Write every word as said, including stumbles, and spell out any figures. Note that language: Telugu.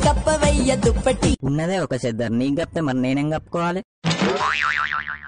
కప్పవయ్య దుప్పటి. ఉన్నదే ఒక చెద్దరు నీకు కప్తే మరి నేనేం కప్పుకోవాలి?